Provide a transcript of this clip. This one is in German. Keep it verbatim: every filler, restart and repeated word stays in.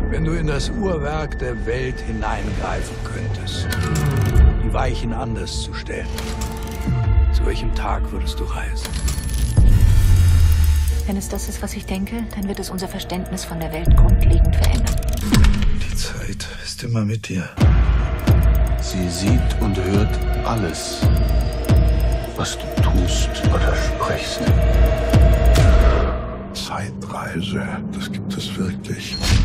Wenn du in das Uhrwerk der Welt hineingreifen könntest, die Weichen anders zu stellen, zu welchem Tag würdest du reisen? Wenn es das ist, was ich denke, dann wird es unser Verständnis von der Welt grundlegend verändern. Die Zeit ist immer mit dir. Sie sieht und hört alles, was du tust oder sprichst. Zeitreise, das gibt es wirklich.